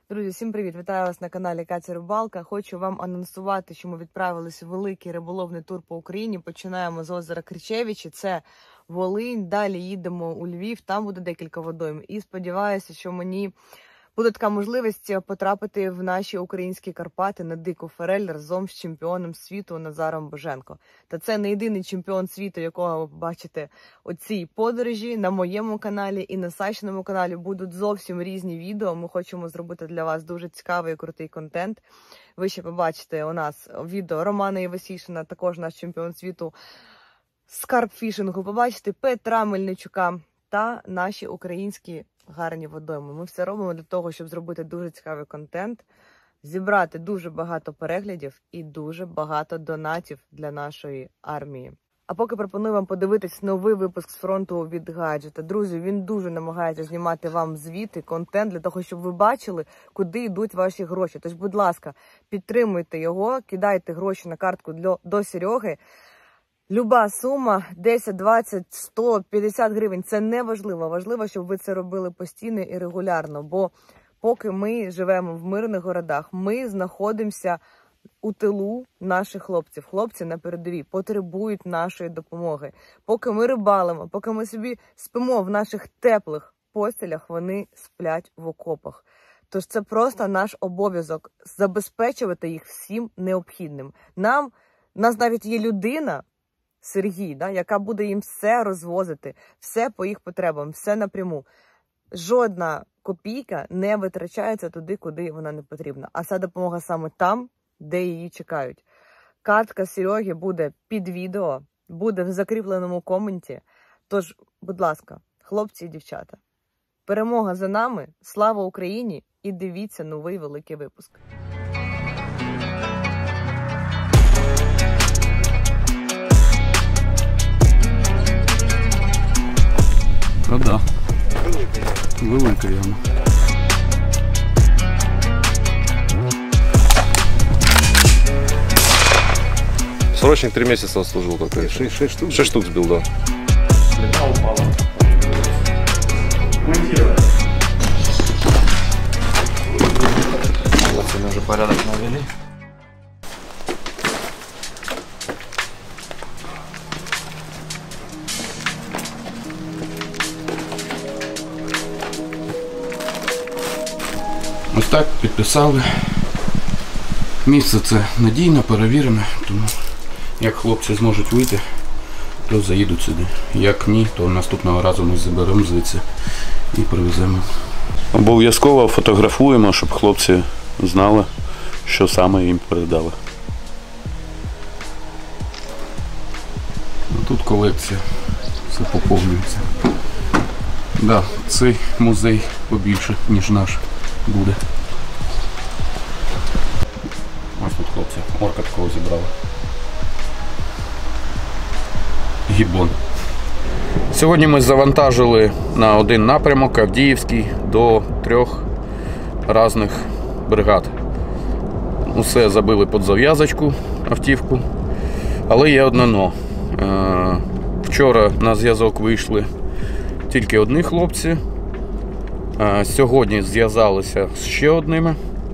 Друзі, всім привіт! Вітаю вас на каналі Катя Рибалка. Хочу вам анонсувати, що ми відправилися в великий риболовний тур по Україні. Починаємо з озера Кричевичі, це Волинь, далі їдемо у Львів, там буде декілька водойм. І сподіваюся, що мені буде така можливість потрапити в наші українські Карпати на дику форель разом з чемпіоном світу Назаром Боженко. Та це не єдиний чемпіон світу, якого ви побачите у цій подорожі. На моєму каналі і на Сашиному каналі будуть зовсім різні відео. Ми хочемо зробити для вас дуже цікавий і крутий контент. Ви ще побачите у нас відео Романа Івасішина, також наш чемпіон світу з карпфішингу. Побачите Петра Мельничука та наші українські гарні водойми. Ми все робимо для того, щоб зробити дуже цікавий контент, зібрати дуже багато переглядів і дуже багато донатів для нашої армії. А поки пропоную вам подивитись новий випуск з фронту від гаджета. Друзі, він дуже намагається знімати вам звіти, контент для того, щоб ви бачили, куди йдуть ваші гроші. Тож, будь ласка, підтримуйте його, кидайте гроші на картку до Сереги. Люба сума, 10, 20, 100, 50 гривень, це не важливо. Важливо, щоб ви це робили постійно і регулярно. Бо поки ми живемо в мирних городах, ми знаходимося у тилу наших хлопців. Хлопці на передовій потребують нашої допомоги. Поки ми рибалимо, поки ми собі спимо в наших теплих постелях, вони сплять в окопах. Тож це просто наш обов'язок забезпечувати їх всім необхідним. Нас навіть є людина, Сергій, яка буде їм все розвозити, все по їх потребам, все напряму. Жодна копійка не витрачається туди, куди вона не потрібна. А ця допомога саме там, де її чекають. Картка Сереги буде під відео, буде в закріпленому коменті. Тож, будь ласка, хлопці і дівчата, перемога за нами, слава Україні і дивіться новий великий випуск. Да. Велика яма. Срочник 3 месяца служил какой-то. 6 штук? 6 штук сбил, да. Плита упала. Монтируй. Вот мы уже порядок навели. Ось так підписали. Місце це надійне, перевірене, тому як хлопці зможуть вийти, то заїдуть сюди. Як ні, то наступного разу ми заберемо звідси і привеземо. Обов'язково фотографуємо, щоб хлопці знали, що саме їм передали. Тут колекція, все поповнюється. Да, цей музей побільше, ніж наш буде. Ось тут хлопці орка такого зібрали. Гібон. Сьогодні ми завантажили на один напрямок Авдіївський до 3 різних бригад. Усе забили під зав'язочку, автівку. Але є одне но. Вчора на зв'язок вийшли тільки одні хлопці. Сьогодні зв'язалися з ще одними.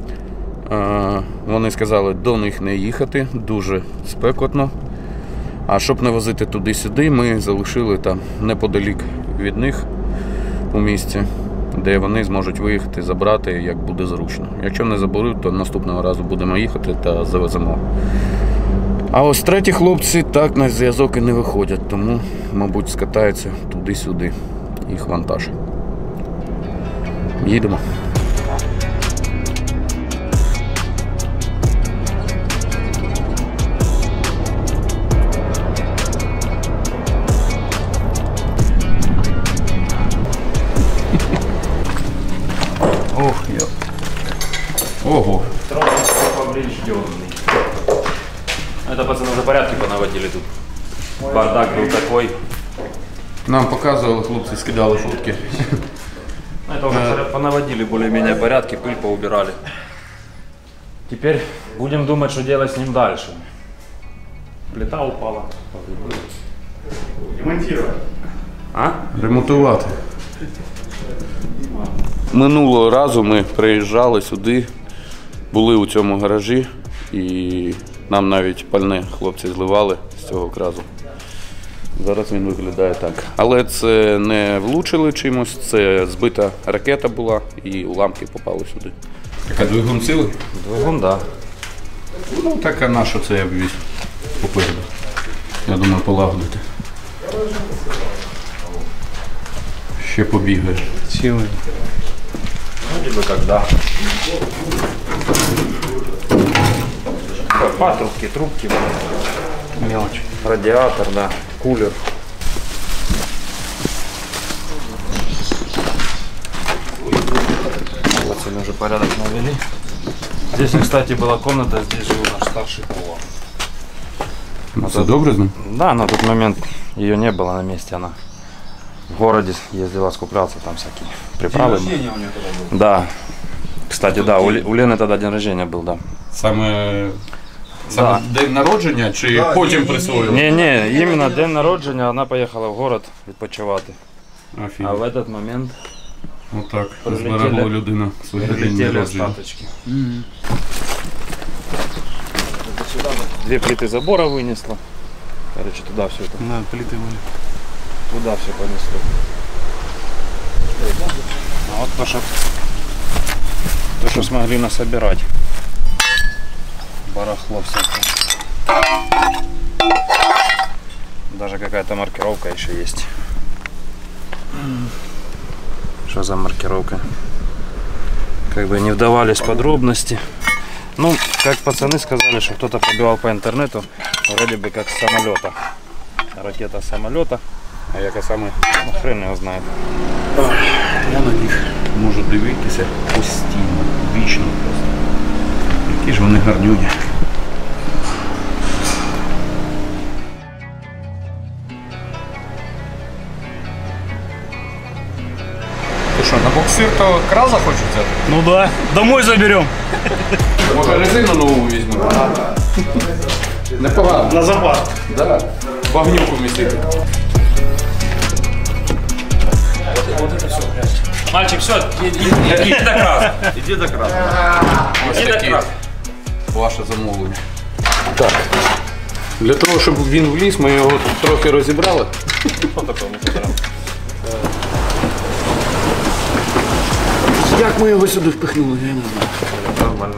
Вони сказали до них не їхати, дуже спекотно. А щоб не возити туди-сюди, ми залишили там неподалік від них у місті, де вони зможуть виїхати, забрати, як буде зручно. Якщо не заберуть, то наступного разу будемо їхати та завеземо. А ось треті хлопці так на зв'язок і не виходять, тому, мабуть, скатаються туди-сюди. Їх вантаж. Їдемо. Ох, я. Ого. Трон поврежденный. Это пацаны уже порядки понаводили тут. Бардак был такой. Нам показували, хлопці скидали фотки. Это уже понаводили более-менее порядки, пыль поубирали. Теперь будем думать, что делать с ним дальше. Плита упала. Ремонтировать. А? Ремонтувати. Минулого разу ми приїжджали сюди, були у цьому гаражі і нам навіть пальне хлопці зливали з цього кразу. Зараз він виглядає так. Але це не влучили чимось, це збита ракета була і уламки попали сюди. Так, а двигун цілий? Двигун, да. Ну так, а на що це я ввіз попереду? Я думаю, полагодити. Ще побігає. Цілий. Вроде бы когда. Патрубки, трубки. Мелочь. Радиатор, да. Кулер. Вот сегодня уже порядок навели. Здесь, кстати, была комната, здесь жил наш старший повар. Все добре з ним? Да, на тот момент ее не было на месте, она в городе ездила скупляться, там всякие приправы. День рождения у нее тогда был. Да. Кстати, да, у Лены тогда день рождения был, да. Саме Да. день народження чи потім присвоїли? Не, именно день народження, она поехала в город відпочивати. А Офігеть. в этот момент Отак, Прилетіли- зберегло людина своє день прилетели народження. остаточки. Две плиты забора вынесла. Короче, туда все это. Да, плиты были. Туда все понесло. А вот то, что смогли насобирать. Барахло всякое. Даже какая-то маркировка еще есть. Что за маркировка? Как бы не вдавались в подробности. Ну, как пацаны сказали, что кто-то пробивал по интернету, вроде бы как с самолета. Ракета с самолета. А яка саме? Ну, хрен его знает. Я на них можу дивитися постійно, вічно просто. Які ж вони гарнюні. Ти що, на боксир то краза хочеш взяти? Ну да, домой заберем. Може резину нову візьмемо? Непогано. На запас. Да. Багнюку місити. Мальчик, все, иди до красна. Иди до красна. Ось Іди такі так. ваше замовлення. Так. Для того, щоб він вліз, ми його тут трохи розібрали. Як ми його сюди впихнули, я не знаю. Нормально.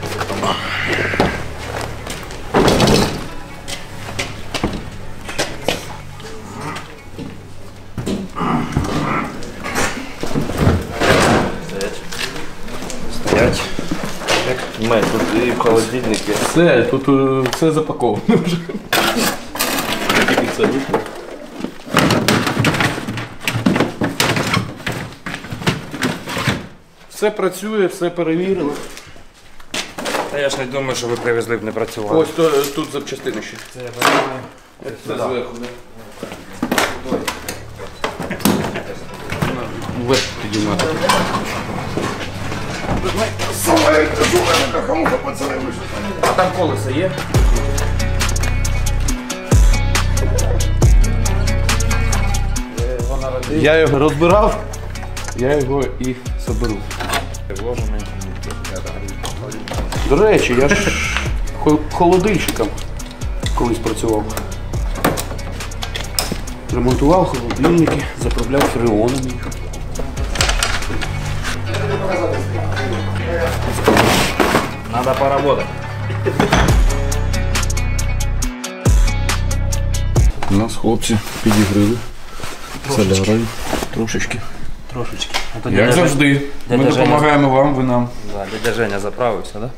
Стоять. Мать, тут і в холодильнике. Все, тут все запаковано вже. Тільки це вийшло. Все працює, все перевірили. Та я ж не думаю, що ви привезли б не працювали. Ось тут запчастини ще. Це я розумію. Це зверху. Вверх підіймати. А там колесо є? Я його розбирав, я його і соберу. Вложений. До речі, я ж холодильщиком колись працював. Ремонтував холодильники, заправляв фреонами. Надо поработать. У нас хлопці підігрили солярою трошечки. Трошечки. А то Як завжди. Ми дядя Женя- допомагаємо вам, ви нам. Да, дядя Женя заправився, да?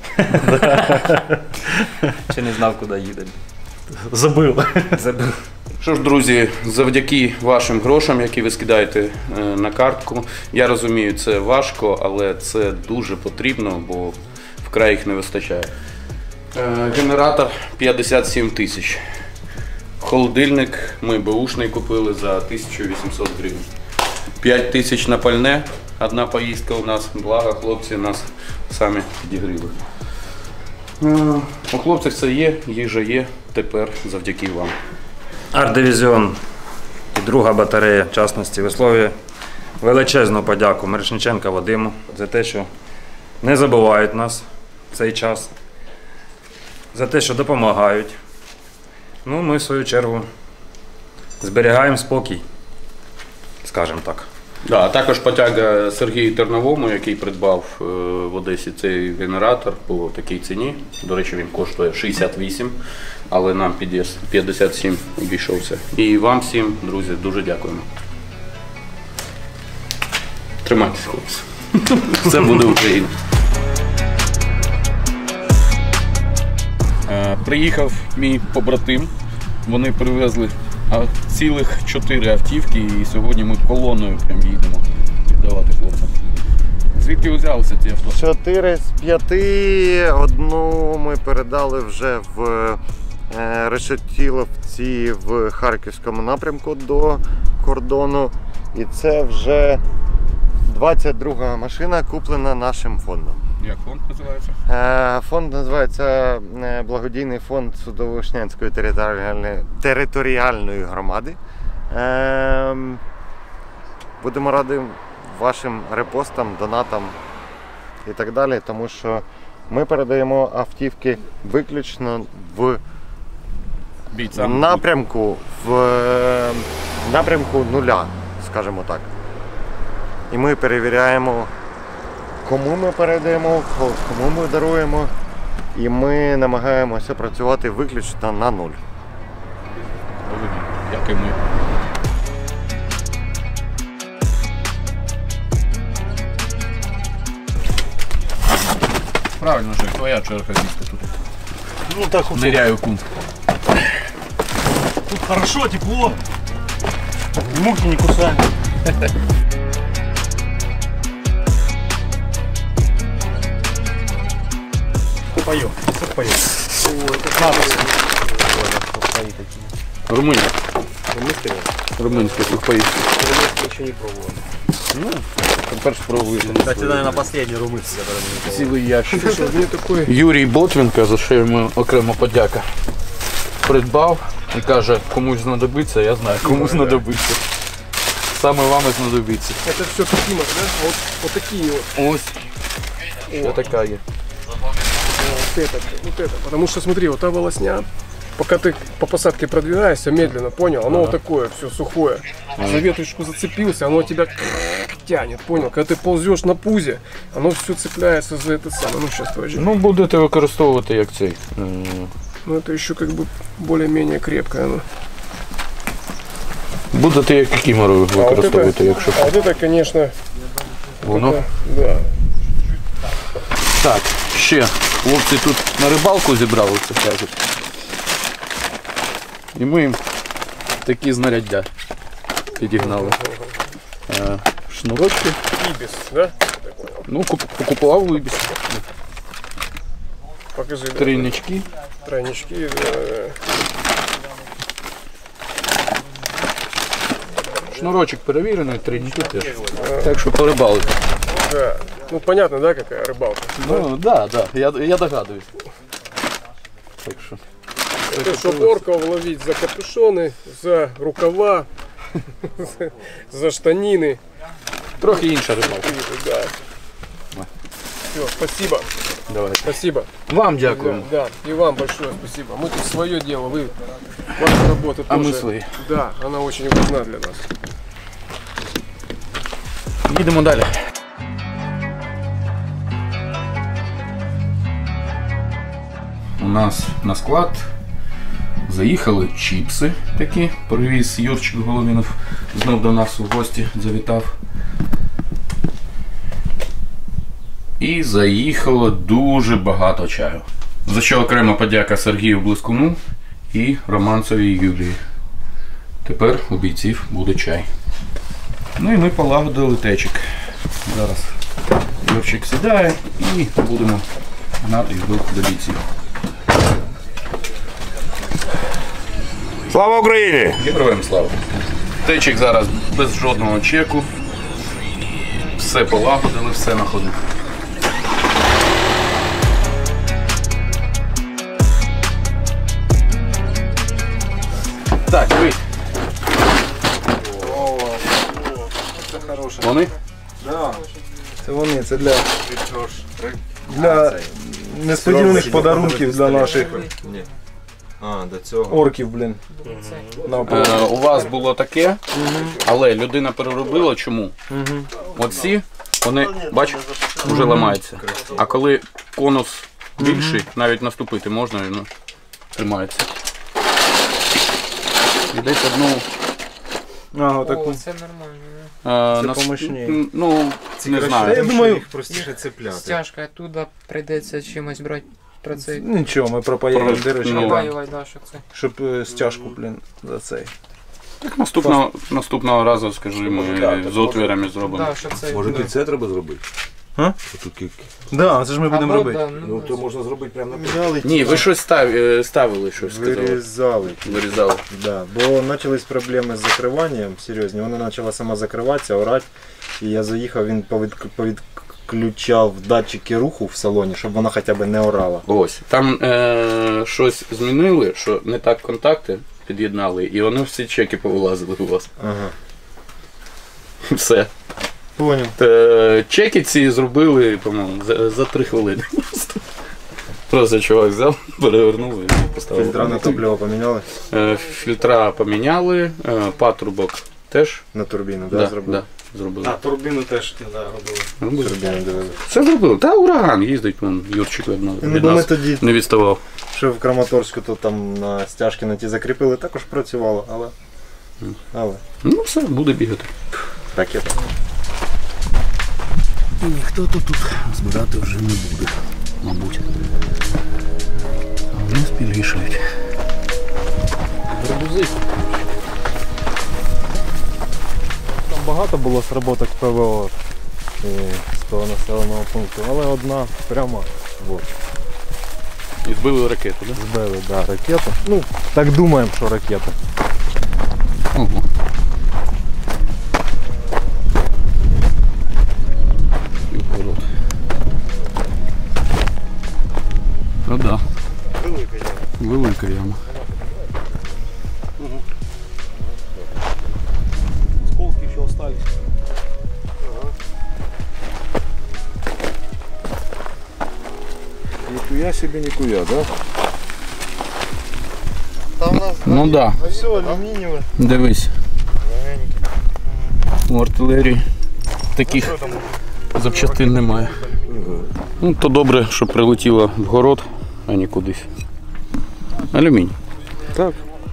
Ще не знав, куди їде. Забыл. Забив. Що ж, друзі, завдяки вашим грошам, які ви скидаєте на картку, я розумію, це важко, але це дуже потрібно, бо вкрай їх не вистачає. Генератор 57 тисяч. Холодильник ми беушний купили за 1800 гривень. 5 тисяч на пальне, одна поїздка у нас, благо хлопці нас самі підігріли. У хлопців це є, їжа є, тепер завдяки вам. Арт-дивізіон і друга батарея, в частності, висловлює величезну подяку Мирошниченка Вадиму за те, що не забувають нас в цей час, за те, що допомагають. Ну, ми в свою чергу зберігаємо спокій, скажімо так. Да, а також подяка Сергію Терновому, який придбав в Одесі цей генератор по такій ціні. До речі, він коштує 68, але нам 57 обійшовся. І вам всім, друзі, дуже дякуємо. Тримайтесь, хлопці. Все буде Україна. Приїхав мій побратим. Вони привезли цілих 4 автівки, і сьогодні ми колоною прям їдемо віддавати хлопцям. Звідки взялися ці авто? 4 з 5, одну ми передали вже в Решетиловці в Харківському напрямку до кордону. І це вже 22-га машина, куплена нашим фондом. Як фонд називається? Фонд називається Благодійний фонд Судово-Вишнянської територіальної громади. Будемо раді вашим репостам, донатам і так далі, тому що ми передаємо автівки виключно в Бійцям. напрямку нуля, скажімо так. І ми перевіряємо, кому ми передаємо, кому ми даруємо, і ми намагаємося працювати виключно на нуль. Як і ми. Правильно, Жек, твоя черга сісти тут. Ну так вот. Ныряю кум. Тут хорошо, тепло. Мухи не кусают. Поем, как поем. Ой, это надо. Румунія. Румунські сухпаї. Еще не пробовал. Ну, тепер спробуйте. Кстати, наверное, последний румынский, который мы не Цілий ящик. Юрій Ботвінка, за що йому окрема подяка, придбав і каже, комусь знадобиться, я знаю, комусь знадобиться. Саме вам і знадобиться. Это все такие, да? Вот такие вот. Ось. Що така є. Вот это. Потому что смотри, вот та волосня, пока ты по посадке продвигаешься медленно, понял? Оно вот такое, все сухое. За веточку зацепился, оно тебя тянет, понял? Когда ты ползешь на пузе, оно все цепляется за это самое. Ну сейчас подожди. Ну, будете використовувати як цей. Ну это еще как бы более-менее крепкое оно. Будете як кікімеру використовувати, якщо А вот это, конечно, воно. это, да. Так, ще хлопці тут на рибалку зібралися, кажуть. І ми їм такі знаряддя підігнали. Шнурочки. Ибис, да? Ну, покупував в Ібісі. Покажи. да, Тройнички. Тройнички, да. Шнурочок перевірений, тройнички теж. Так що порибалити. Да. Ну понятно, да, какая рыбалка? Ну, да, я догадуюсь. Так що. Это чтобы орков ловить за капюшоны, за рукава, за штанины. Трохи інша рибалка. Да. Все, спасибо. Давайте. Спасибо. Вам дякуємо. Да, и вам большое спасибо. Мы тут свое дело, вы ваша работа А тоже. ми свої. Да, она очень важна для нас. Їдемо далі. У нас на склад заїхали чіпси такі, привіз Юрчик Головінов, знов до нас в гості завітав. І заїхало дуже багато чаю. За що окрема подяка Сергію Блискуну і Романцевій Юлії. Тепер у бійців буде чай. Ну і ми полагодили течик. Зараз Юрчик сідає і будемо гнати його до бійців. Слава Україні! Героям слава! Течик зараз без жодного чеку. Все полагодили, все на ходу. Так, ви. Це для несподіваних подарунків для наших до цього. орків, блін. У вас було таке, але людина переробила. Чому? Оці, вони, бачиш, вже ламаються. А коли конус більший, навіть наступити можна, він тримається. І десь одну... Таку. Це нормально. Це помощніше. Ну, не знаю. Я думаю, їх простіше цепляти. Стяжка, оттуда прийдеться чимось брати про цей. Нічого, ми пропаяємо дирочку, Пропаювай, щоб це. щоб стяжку, блін, за цей. Так наступного разу, скажи, ми з отвірами зробимо. Щоб це. Може і це треба зробити? А? Да, це ж ми будемо робити. Ну то можна зробити прямо на Ні, ви щось ставили, щось сказали. Вирізали. Да, бо почались проблеми з закриванням, серйозні. Вона почала сама закриватися, орати. І я заїхав, він повідключав датчики руху в салоні, щоб вона хоча б не орала. Ось. Там щось змінили, що не так контакти під'єднали, і вони всі чеки повилазили у вас. Ага. Все. Поняв. Чеки ці зробили, по-моєму, за 3 хвилини. Просто чувак взяв, перевернув і поставив. Фільтра на топливо поміняли? Фільтра поміняли, патрубок теж. На турбіну, да, зробили? Да, зробили. Турбіну теж робили. Турбіну дивили. Все зробили. Та ураган їздить, Юрчик від нас не відставав. Що в Краматорську, то там на стяжки на ті закріпили, також працювало, але... Ну все, буде бігати. Ракета. Ніхто тут збирати вже не буде, мабуть. А вони спільвішують. Гарбузи. Там багато було сработок ПВО з того населеного пункту, але одна прямо в очі. І збили ракету, так? Збили, так, ракету. Ну, так думаємо, що ракета. Ого. Ну да. Велика яма. Осколки ще остались. Ніхуя собі, ніхуя, да? Там у нас Ну да. все алюмінієве. Дивись. У артилерії таких запчастин немає. Ну, то добре, що прилетіло в город, а не кудись. Алюміній. Так.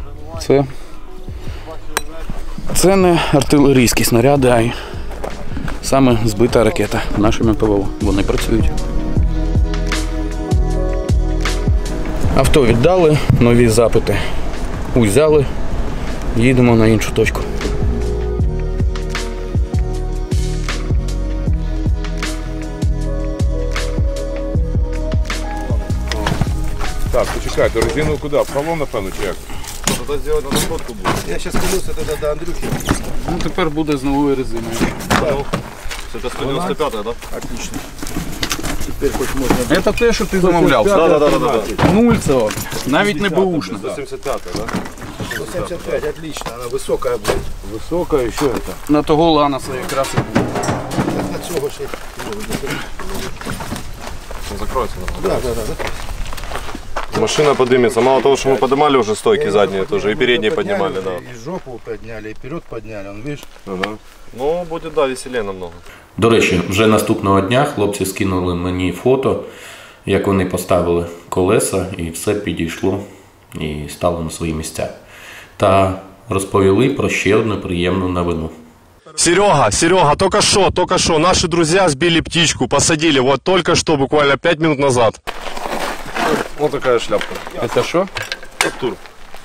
Це не артилерійські снаряди, а й саме збита ракета нашими ПВО. Вони працюють. Авто віддали, нові запити узяли, їдемо на іншу точку. Так, почекайте, резину куди? В колон, напевно, чи як? Туди зробити на фотку буде. Я зараз колеса тоді до Андрюхи. Ну тепер буде з новою резиною. Це 195, так? Отлично. Тепер хоч можна. Це те, що ти замовляв. Так. Нульцево. Навіть не бушна. 175, так? 175, отлично, она высокая будет. Висока і що це? На того Ланаса якраз і буде. На цього ще. Закроется. Да, закроется. Машина поднимется. Мало того, что мы поднимали уже стойки задние тоже, и передние поднимали, да. И жопу подняли, и вперед подняли, он, видишь? Ага. Ну, будет, да, веселее намного. До речі, вже наступного дня хлопці скинули мені фото, як вони поставили колеса, і все підійшло і стало на свої місця. Та розповіли про ще одну приємну новину. Серега, только что наши друзья сбили птичку, посадили, вот только что, буквально 5 минут назад. Вот такая шляпка. Это що? Тур.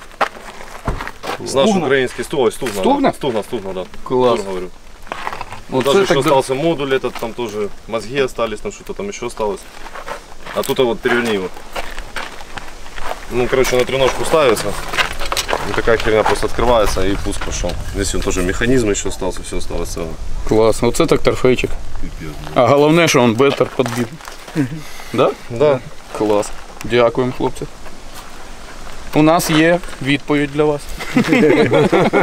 Наш украинский стугна. Стугна? Стугна, да. Класс. Тур, говорю. Вот Даже это еще тогда... остался модуль этот, там тоже мозги остались, там что-то там еще осталось. А тут вот переверни его. Ну, короче, на треножку ставится. И такая херня просто открывается, и пуск пошел. Здесь он тоже механизм еще остался, все осталось целое. Клас, оце так торфейчик. А головне, що він бетер підбив. Да? Да. Клас. Дякуємо, хлопці. У нас є відповідь для вас.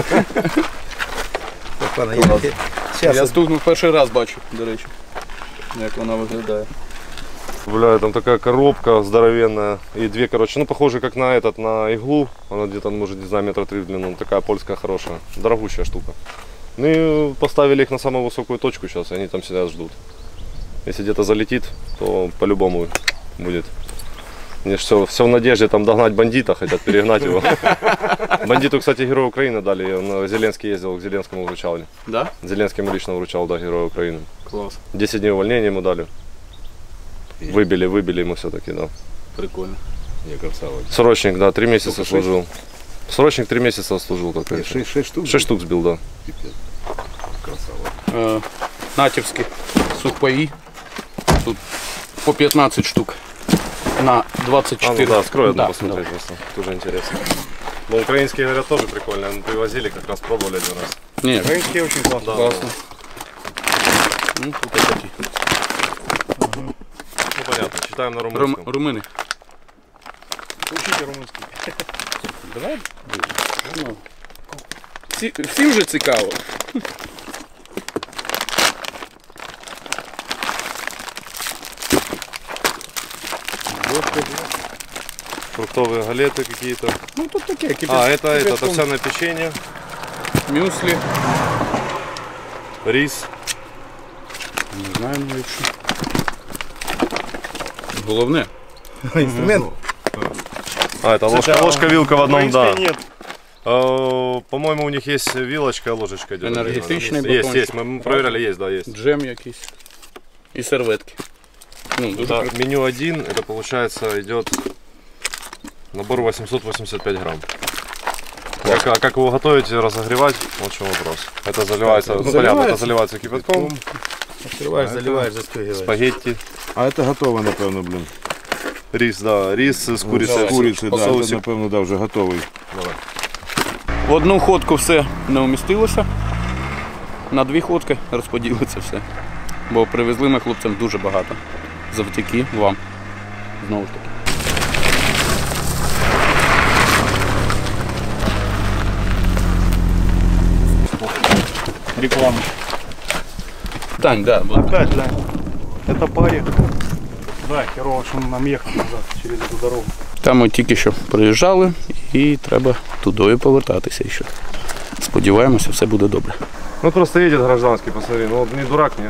Я стугну перший раз бачу, до речі. як вона виглядає. Бля, там такая коробка здоровенная и две, короче, ну похоже как на на иглу, она где-то может, не знаю, метра 3 в длину, такая польская хорошая, дорогущая штука. Ну и поставили их на самую высокую точку сейчас, и они там сидят, ждут. Если где-то залетит, то по-любому будет. Мне все в надежде там догнать бандита, хотят перегнать его. Бандиту, кстати, Герой Украины дали, он Зеленский ездил, к Зеленскому вручал. Да? Зеленский ему лично вручал, да, Героя Украины. Класс. 10 дней увольнения ему дали. Выбили ему все-таки, да. Прикольно. Я красава. Срочник, да, 3 месяца служил. Срочник 3 месяца служил только. 6 штук? 6 штук сбил, да. Красава. Натівські сухпаї. Тут по 15 штук на 24. А, ну да, скрой одну Да, посмотреть да. просто. Тоже интересно. Но украинские, говорят, тоже прикольные. Мы привозили, как раз пробовали один раз. Не, Украинские очень классно. Да, классно. Ну, тут такі. Ну понятно, читаем на румынском. Румыны. Учите румунський. Давай. Ну, всім же цікаво. Фруктовые галеты какие-то. Ну тут таке, это овсяное печенье. Мюсли. Рис. Не знаю навіть що. Головне. Інструмент. А, это ложка, вилка в одном, да. Нет. По-моему, у них есть вилочка, ложечка. Энергетичный Есть, батончик. мы проверяли, есть, да, есть. Джем якийсь. І серветки. Ну, дуже Да, меню 1, это получается идет набор 885 грамм. Как его готовить и разогревать, вот в чем вопрос. Это заливается, ну, понятно, это заливается кипятком. Открываешь, заливаешь, застегиваешь. Спагетти. А это готово, напевно, блин. Рис, да, рис с курицей. З куриці, по да, соусу. це, напевно, да, вже готовий. В одну ходку все не вмістилося. На 2 ходки розподілиться все. Бо привезли ми хлопцям дуже багато. Завдяки вам. Знову ж таки. Реклама. Тань, да. Опять, да. Это парик. Да, херово, что нам ехать назад через эту дорогу. Там ми тільки що приїжджали і треба тудою повертатися ще. Сподіваємося, все буде добре. Ну просто едет гражданский, посмотри, ну не дурак, нет?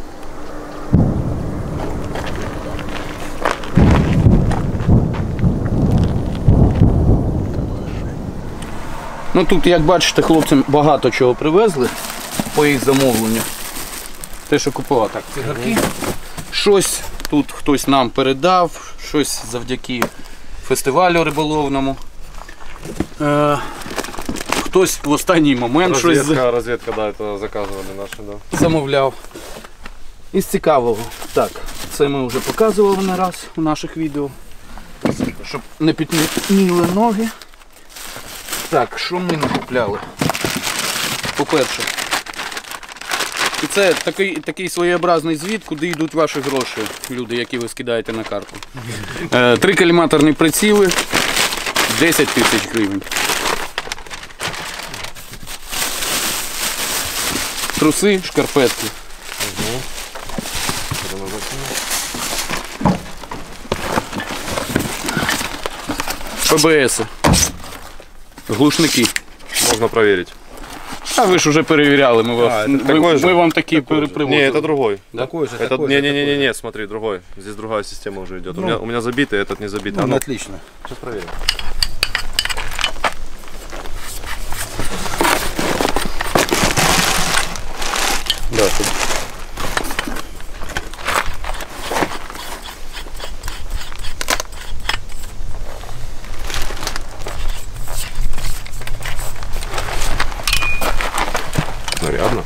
Ну тут, як бачите, хлопцям багато чого привезли по їх замовленню. Те, що купував, так, цигарки. Щось тут хтось нам передав, щось завдяки фестивалю риболовному. Хтось в останній момент Разведка, да, это заказывали наши, да. замовляв. Із цікавого. Так, це ми вже показували не раз у наших відео. Щоб не підміли ноги. Так, що ми накупляли? По-перше, і це такий своєобразний звіт, куди йдуть ваші гроші, люди, які ви скидаєте на карту. 3 коліматорні приціли, 10 тисяч гривень. Труси, шкарпетки. ПБС. Глушники. Можно проверить. А ви ж уже перевіряли, ми, такой вам такі привозили. Не, это другой. Да? Такой же, Это, такой же, не, смотри, другой. Здесь другая система уже идет. Ну. У меня забитый, этот не забитый. Ну, А ну, отлично. сейчас проверим. Да, тут. Нарядно.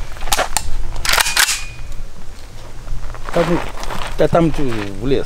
Да там в лес.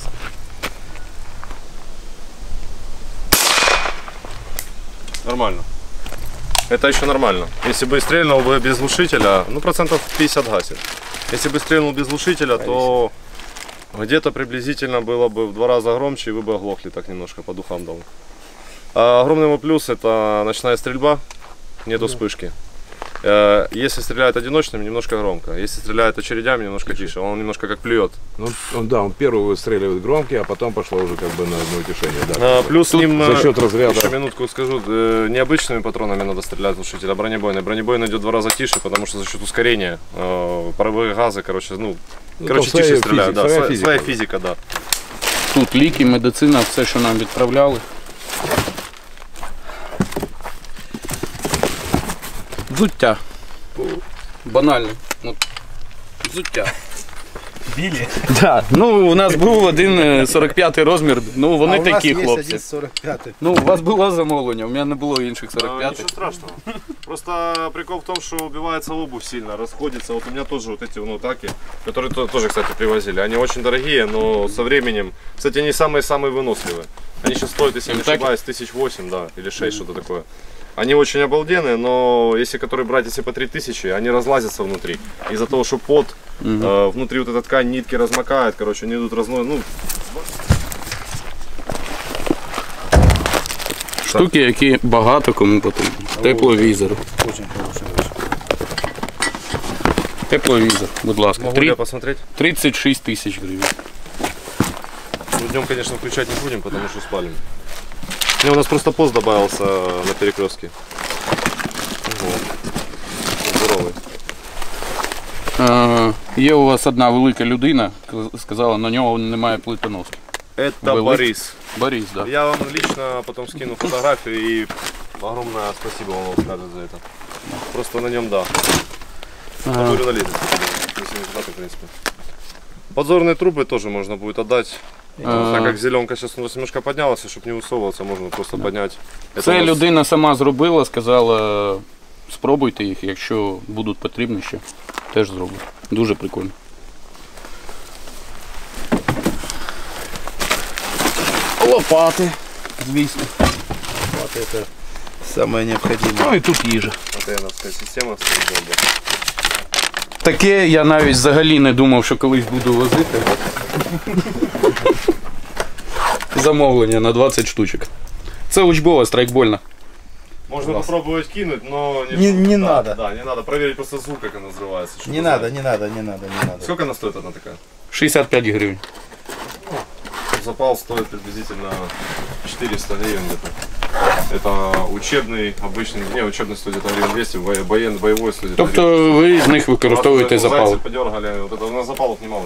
Нормально. Это еще нормально. Если бы стрельнул бы без глушителя, ну процентов 50 гасит. Если бы стрельнул без глушителя, то где-то приблизительно было бы в 2 раза громче, и вы бы оглохли так немножко, по духам дал. А огромный его плюс — это ночная стрельба, нету вспышки. Если стреляет одиночными, немножко громко. Если стреляет очередями, немножко тише. Он немножко как плюет. Ну, он первый выстреливает громкий, а потом пошло уже как бы на одно утешение. Да. Плюс с ним, за счет разряда. еще минутку скажу, необычными патронами надо стрелять глушитель, а бронебойный. Бронебойный идет в 2 раза тише, потому что за счет ускорения паровые газы, короче, тише стреляют. Своя физика, да. Тут ліки, медицина, все, що нам відправляли. Взуття. Банально. Взуття. Білі? Да. Ну, у нас був один 45-й розмір, ну вони такі хлопці. 45-й. Ну, у вас було замовлення, у мене не було інших 45-х. Ничего страшного. Просто прикол в том, что убивается обувь сильно, расходится. Вот у меня тоже вот эти внутаки, которые тоже, кстати, привозили. Они очень дорогие, но со временем, кстати, они самые-самые выносливые. Они сейчас стоят, если не ошибаюсь, 1008, да, или 6, что-то такое. Они очень обалденные, но если которые брать, если по 3000, они разлазятся внутри. Из-за того, что пот, внутри вот эта ткань, нитки размокает, короче, они идут разной, Штуки, які багато кому потрібні. Тепловізор. Тепловізор, будь ласка. Могу я посмотреть? 36 тисяч гривень. Ну, днем, конечно, включать не будем, потому что спалим. У нас просто пост добавился на перекрестке. Здоровый. Є у вас одна велика людина, сказала, на нього немає плитоноски. Это Борис. Борис, да. Я вам лично потом скину фотографию и огромное спасибо вам скажет за это. Просто на нем, да. Подзорную налезть, если не туда, то, в принципе. Подзорные трубы тоже можно будет отдать. Так как зеленка сейчас у нас немножко поднялась, чтобы не высовываться, можно просто поднять. Це людина сама зробила, сказала, спробуйте їх, якщо будуть потрібні ще, теж зроблю. Дуже прикольно. Лопати, звісно. Лопаты это самое необходимое. Ну і тут їжа. АТНовська система стоїть. Таке я навіть взагалі не думав, що колись буду возити. Замовлення на 20 штучок. Це учбова, страйкбольна. Можно попробовать кинуть, но Не надо. Да, не надо. Проверить просто звук, как она взрывается. Не надо. Сколько она стоит, одна такая? 65 гривень. Запал стоит приблизительно 400 гривен где-то. Это учебный, обычный, не, учебный стоит где-то гривен 200, боевой стоит. Тобто ви з них використовуєте запал. Зайцы подергали, вот это у нас запалов немало.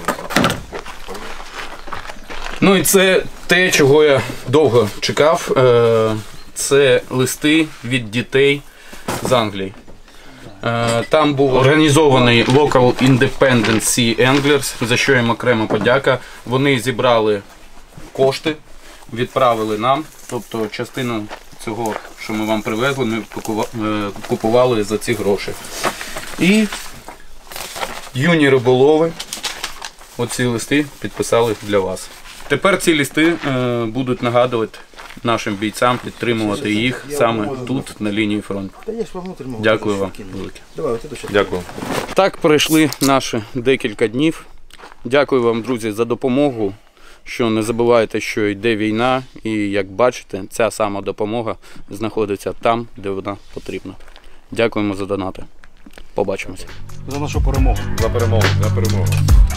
Ну і це те, чого я довго чекав. Це листи від дітей з Англії. Там був організований Local Independent Sea Anglers, за що їм окрема подяка. Вони зібрали кошти, відправили нам, тобто частину цього, що ми вам привезли, ми купували за ці гроші. І юні риболови оці листи підписали для вас. Тепер ці листи будуть нагадувати нашим бійцям підтримувати їх саме тут, на лінії фронту. Дякую вам велике. Дякую. Так пройшли наші декілька днів. Дякую вам, друзі, за допомогу. Що не забувайте, що йде війна, і, як бачите, ця сама допомога знаходиться там, де вона потрібна. Дякуємо за донати. Побачимося. За нашу перемогу. За перемогу.